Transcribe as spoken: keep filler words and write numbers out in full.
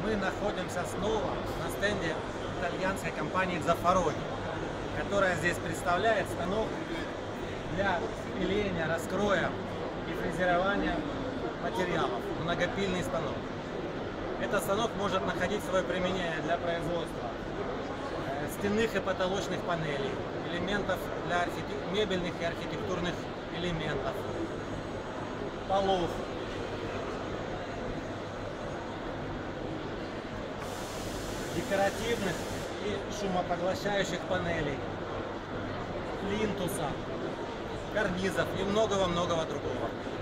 Мы находимся снова на стенде итальянской компании Zaffaroni, которая здесь представляет станок для пиления, раскроя и фрезерования материалов, многопильный станок. Этот станок может находить свое применение для производства стенных и потолочных панелей, элементов для архитек... мебельных и архитектурных элементов, полов, декоративных и шумопоглощающих панелей, плинтуса, карнизов и многого-многого другого.